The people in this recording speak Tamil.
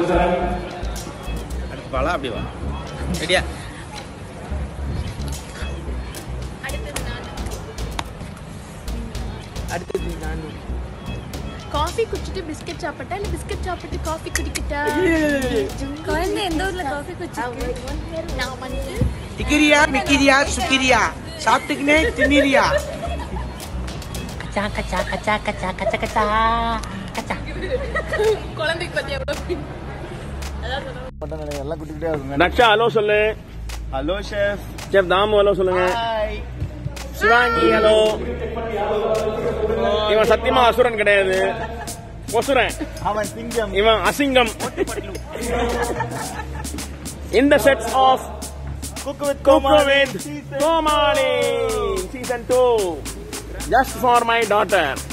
அடுத்து பாலா அப்படி வா. ரெடியா? அடுத்தது நான். காஃபி குடிச்சிட்டு பிஸ்கட் சாப்பிட்டா இல்ல பிஸ்கட் சாப்பிட்டு காஃபி குடிக்கிட்டா? குழந்தை எந்த ஊர்ல காஃபி குடிச்சிருக்கு? நான் வந்து டிகிரியா மிக்கிரியா சுக்கிரியா சாப்பிட்டுக்கினே தின்னிரியா? கச்சா கச்சா கச்சா கச்சா கச்சா கச்சா கச்சா. குழந்தைக்கு பத்தி எவ்வளவு எல்லாம் குட்டிக்கிட்டே இருக்குங்க. நக்ஷா ஹலோ சொல்லு. Hello chef. Chef Damu hello சொல்லுங்க. ஹாய். சிவாங்கி ஹலோ. இவன் சத்தியமா அசுரன் கிடையாது, ஒசுரன். அவன் சிங்கம், இவன் அசிங்கம். In the sets of Cook with Comali season 2 just for my daughter.